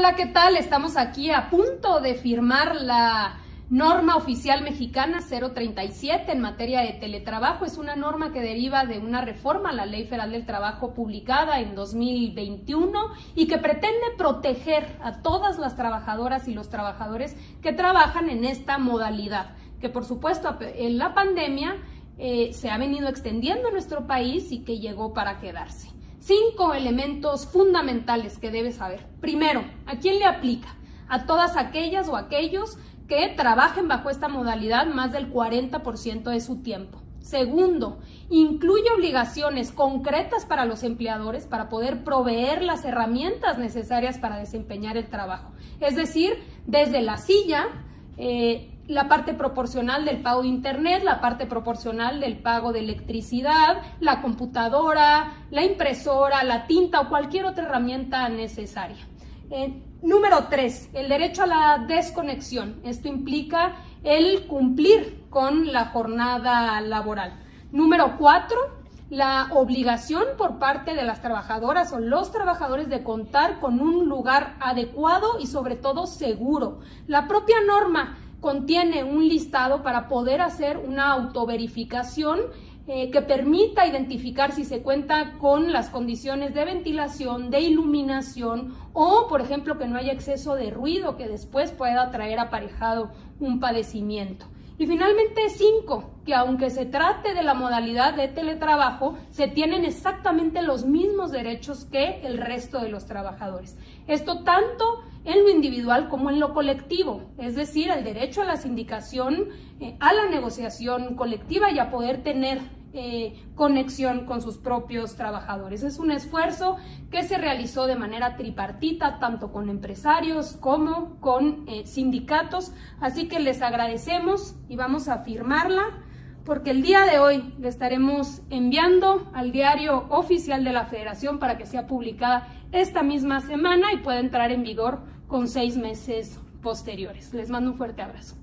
Hola, ¿qué tal? Estamos aquí a punto de firmar la norma oficial mexicana 037 en materia de teletrabajo. Es una norma que deriva de una reforma a la Ley Federal del Trabajo publicada en 2021 y que pretende proteger a todas las trabajadoras y los trabajadores que trabajan en esta modalidad, que por supuesto en la pandemia se ha venido extendiendo en nuestro país y que llegó para quedarse. 5 elementos fundamentales que debes saber. Primero, ¿a quién le aplica? A todas aquellas o aquellos que trabajen bajo esta modalidad más del 40% de su tiempo. Segundo, incluye obligaciones concretas para los empleadores para poder proveer las herramientas necesarias para desempeñar el trabajo. Es decir, desde la silla, la parte proporcional del pago de internet, la parte proporcional del pago de electricidad, la computadora, la impresora, la tinta o cualquier otra herramienta necesaria. Número 3, el derecho a la desconexión. Esto implica el cumplir con la jornada laboral. Número 4, la obligación por parte de las trabajadoras o los trabajadores de contar con un lugar adecuado y sobre todo seguro. La propia norma contiene un listado para poder hacer una autoverificación que permita identificar si se cuenta con las condiciones de ventilación, de iluminación o, por ejemplo, que no haya exceso de ruido que después pueda traer aparejado un padecimiento. Y finalmente 5, que aunque se trate de la modalidad de teletrabajo, se tienen exactamente los mismos derechos que el resto de los trabajadores. Esto tanto en lo individual como en lo colectivo, es decir, el derecho a la sindicación, a la negociación colectiva y a poder tener conexión con sus propios trabajadores. Es un esfuerzo que se realizó de manera tripartita, tanto con empresarios como con sindicatos, así que les agradecemos y vamos a firmarla porque el día de hoy le estaremos enviando al diario oficial de la Federación para que sea publicada esta misma semana y pueda entrar en vigor con 6 meses posteriores. Les mando un fuerte abrazo.